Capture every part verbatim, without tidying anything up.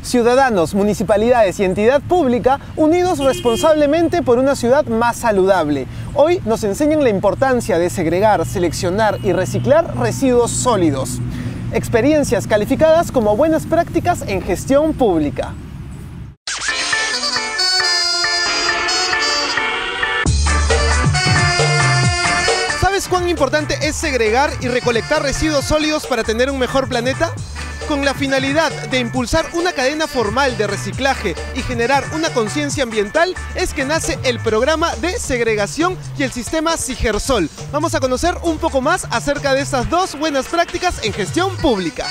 Ciudadanos, municipalidades y entidad pública unidos responsablemente por una ciudad más saludable. Hoy nos enseñan la importancia de segregar, seleccionar y reciclar residuos sólidos. Experiencias calificadas como buenas prácticas en gestión pública. ¿Sabes cuán importante es segregar y recolectar residuos sólidos para tener un mejor planeta? Con la finalidad de impulsar una cadena formal de reciclaje y generar una conciencia ambiental, es que nace el programa de segregación y el sistema Sigersol. Vamos a conocer un poco más acerca de estas dos buenas prácticas en gestión pública.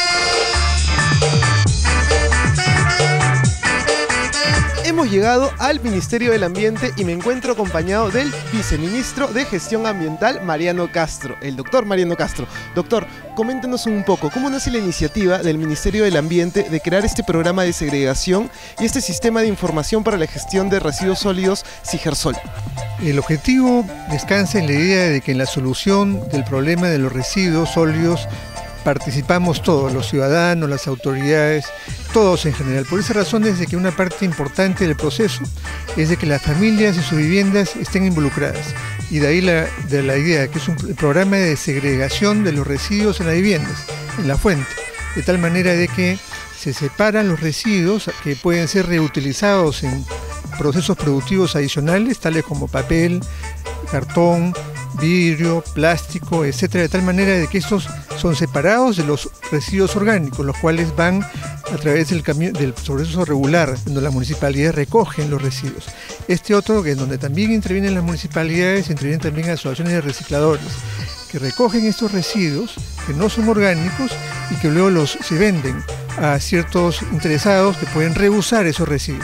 Hemos llegado al Ministerio del Ambiente y me encuentro acompañado del viceministro de Gestión Ambiental, Mariano Castro, el doctor Mariano Castro. Doctor, coméntenos un poco, ¿cómo nace la iniciativa del Ministerio del Ambiente de crear este programa de segregación y este sistema de información para la gestión de residuos sólidos Sigersol? El objetivo descansa en la idea de que en la solución del problema de los residuos sólidos participamos todos, los ciudadanos, las autoridades, todos en general. Por esa razón es de que una parte importante del proceso es de que las familias y sus viviendas estén involucradas. Y de ahí la, de la idea que es un programa de segregación de los residuos en las viviendas, en la fuente, de tal manera de que se separan los residuos que pueden ser reutilizados en procesos productivos adicionales, tales como papel, cartón, vidrio, plástico, etcétera, de tal manera de que estos son separados de los residuos orgánicos, los cuales van a través del, del proceso regular, donde las municipalidades recogen los residuos. Este otro, que es donde también intervienen las municipalidades, intervienen también asociaciones de recicladores, que recogen estos residuos que no son orgánicos y que luego los se venden a ciertos interesados que pueden reusar esos residuos.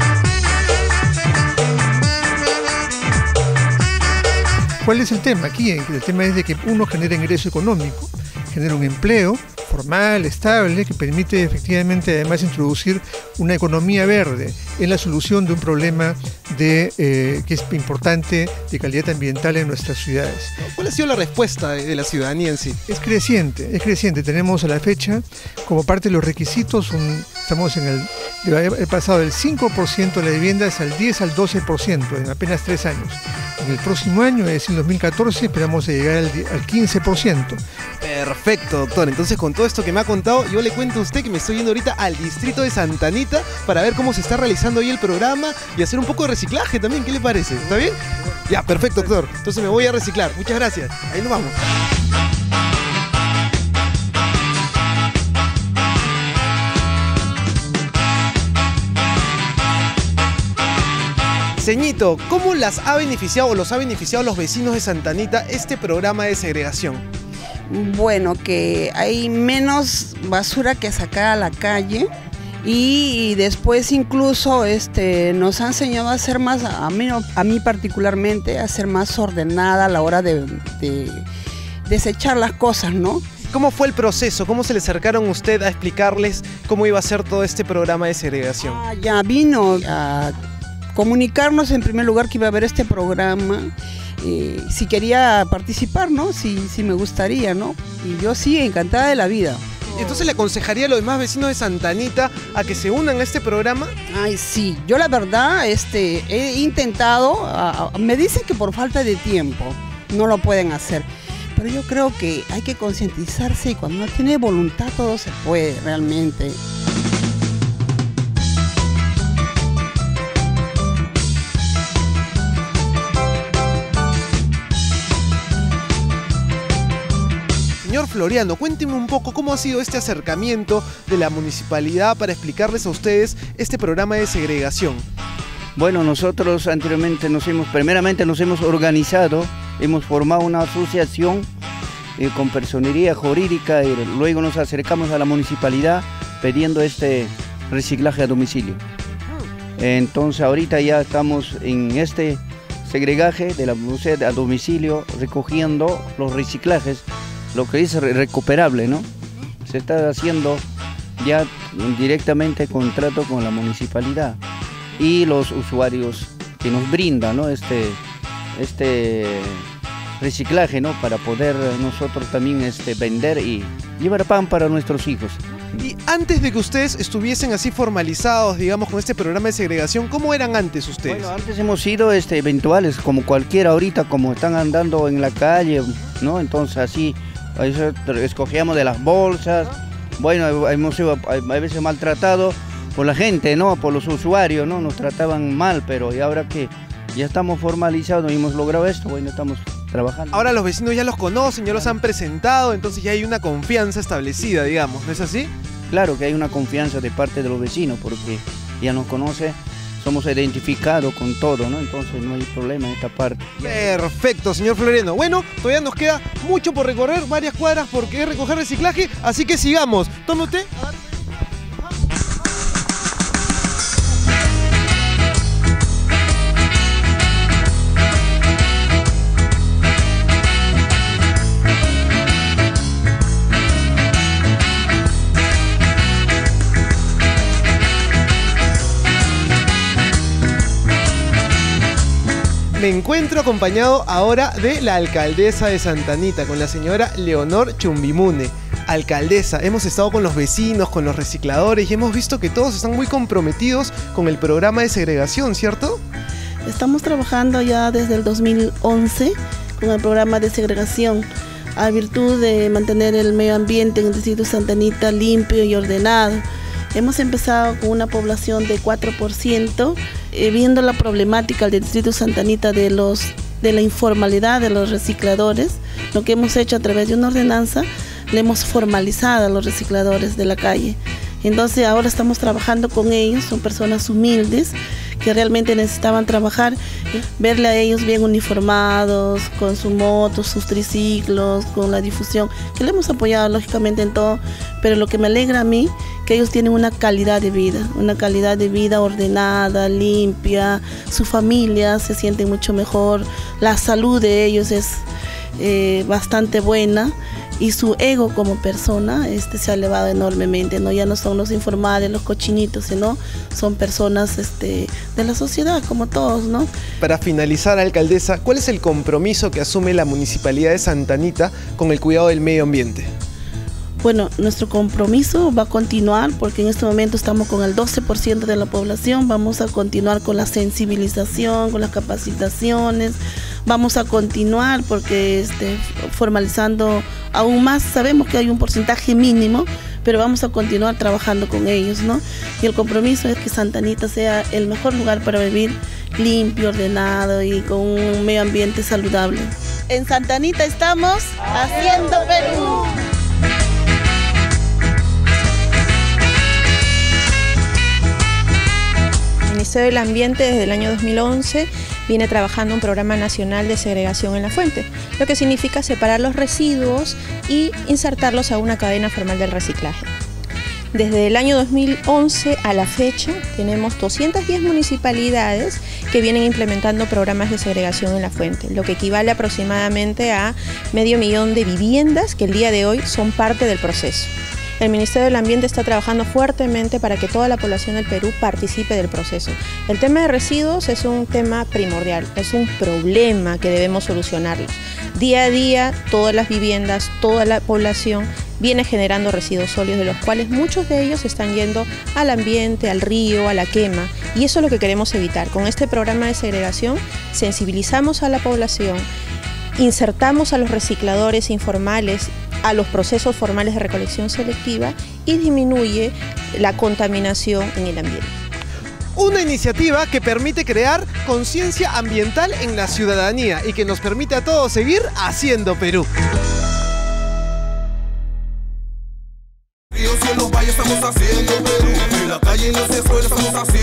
¿Cuál es el tema aquí? El tema es de que uno genera ingreso económico, genera un empleo formal, estable, que permite efectivamente además introducir una economía verde en la solución de un problema de, eh, que es importante de calidad ambiental en nuestras ciudades. ¿Cuál ha sido la respuesta de la ciudadanía en sí? Es creciente, es creciente. Tenemos a la fecha, como parte de los requisitos, un, estamos en el, he pasado del cinco por ciento de las viviendas al diez al doce por ciento en apenas tres años. En el próximo año, es decir, dos mil catorce, esperamos llegar al, al quince por ciento. Perfecto, doctor. Entonces, con todo esto que me ha contado, yo le cuento a usted que me estoy yendo ahorita al distrito de Santa Anita para ver cómo se está realizando ahí el programa y hacer un poco de reciclaje también. ¿Qué le parece? ¿Está bien? Ya, perfecto, doctor. Entonces me voy a reciclar. Muchas gracias. Ahí nos vamos. Ceñito, ¿cómo las ha beneficiado o los ha beneficiado los vecinos de Santa Anita este programa de segregación? Bueno, que hay menos basura que sacar a la calle y después incluso este, nos ha enseñado a ser más, a mí, a mí particularmente, a ser más ordenada a la hora de, de desechar las cosas, ¿no? ¿Cómo fue el proceso? ¿Cómo se le acercaron a usted a explicarles cómo iba a ser todo este programa de segregación? Ah, ya vino a comunicarnos en primer lugar que iba a haber este programa, eh, si quería participar, ¿no? Si, si me gustaría, ¿no? Y yo sí, encantada de la vida. Entonces le aconsejaría a los demás vecinos de Santa Anita a que se unan a este programa. Ay, sí, yo la verdad este, he intentado, a, a, me dicen que por falta de tiempo no lo pueden hacer, pero yo creo que hay que concientizarse y cuando uno tiene voluntad todo se puede realmente. Señor Floriano, cuénteme un poco cómo ha sido este acercamiento de la municipalidad para explicarles a ustedes este programa de segregación. Bueno, nosotros anteriormente nos hemos, primeramente nos hemos organizado, hemos formado una asociación eh, con personería jurídica y luego nos acercamos a la municipalidad pidiendo este reciclaje a domicilio. Entonces ahorita ya estamos en este segregaje de la a domicilio recogiendo los reciclajes, lo que es recuperable, ¿no? Se está haciendo ya directamente contrato con la municipalidad y los usuarios que nos brindan, ¿no? este, este reciclaje, ¿no? Para poder nosotros también este, vender y llevar pan para nuestros hijos. Y antes de que ustedes estuviesen así formalizados, digamos, con este programa de segregación, ¿cómo eran antes ustedes? Bueno, antes hemos sido este, eventuales, como cualquiera ahorita, como están andando en la calle, ¿no? Entonces así, eso, escogíamos de las bolsas. Bueno, hemos sido a veces maltratados por la gente, ¿no? Por los usuarios, ¿no? Nos trataban mal, pero y ahora que ya estamos formalizados y hemos logrado esto, bueno, estamos trabajando. Ahora los vecinos ya los conocen, ya los han presentado, entonces ya hay una confianza establecida, digamos, ¿no es así? Claro que hay una confianza de parte de los vecinos, porque ya nos conoce, somos identificados con todo, ¿no? Entonces no hay problema en esta parte. Perfecto, señor Floriano. Bueno, todavía nos queda mucho por recorrer, varias cuadras por qué recoger reciclaje, así que sigamos. Tome usted. Me encuentro acompañado ahora de la alcaldesa de Santa Anita, con la señora Leonor Chumbimune. Alcaldesa, hemos estado con los vecinos, con los recicladores y hemos visto que todos están muy comprometidos con el programa de segregación, ¿cierto? Estamos trabajando ya desde el dos mil once con el programa de segregación, a virtud de mantener el medio ambiente en el distrito de Santa Anita limpio y ordenado. Hemos empezado con una población de cuatro por ciento, eh, viendo la problemática del distrito de Santa Anita de, los, de la informalidad de los recicladores. Lo que hemos hecho a través de una ordenanza, le hemos formalizado a los recicladores de la calle. Entonces ahora estamos trabajando con ellos, son personas humildes que realmente necesitaban trabajar, verle a ellos bien uniformados, con su moto, sus triciclos, con la difusión, que le hemos apoyado lógicamente en todo, pero lo que me alegra a mí, que ellos tienen una calidad de vida, una calidad de vida ordenada, limpia, su familia se siente mucho mejor, la salud de ellos es eh, bastante buena. Y su ego como persona este, se ha elevado enormemente, ¿no? Ya no son los informales, los cochinitos, sino son personas este, de la sociedad, como todos, ¿no? Para finalizar, alcaldesa, ¿cuál es el compromiso que asume la Municipalidad de Santa Anita con el cuidado del medio ambiente? Bueno, nuestro compromiso va a continuar porque en este momento estamos con el doce por ciento de la población, vamos a continuar con la sensibilización, con las capacitaciones, vamos a continuar porque este, formalizando aún más, sabemos que hay un porcentaje mínimo, pero vamos a continuar trabajando con ellos, ¿no? Y el compromiso es que Santa Anita sea el mejor lugar para vivir, limpio, ordenado y con un medio ambiente saludable. En Santa Anita estamos haciendo Perú. El Ministerio del Ambiente desde el año dos mil once viene trabajando un programa nacional de segregación en la fuente, lo que significa separar los residuos y insertarlos a una cadena formal del reciclaje. Desde el año dos mil once a la fecha tenemos doscientas diez municipalidades que vienen implementando programas de segregación en la fuente, lo que equivale aproximadamente a medio millón de viviendas que el día de hoy son parte del proceso. El Ministerio del Ambiente está trabajando fuertemente para que toda la población del Perú participe del proceso. El tema de residuos es un tema primordial, es un problema que debemos solucionarlos. Día a día, todas las viviendas, toda la población viene generando residuos sólidos, de los cuales muchos de ellos están yendo al ambiente, al río, a la quema, y eso es lo que queremos evitar. Con este programa de segregación sensibilizamos a la población, insertamos a los recicladores informales a los procesos formales de recolección selectiva y disminuye la contaminación en el ambiente. Una iniciativa que permite crear conciencia ambiental en la ciudadanía y que nos permite a todos seguir haciendo Perú. En los valles estamos haciendo Perú, en la calle y en los escuelas estamos haciendo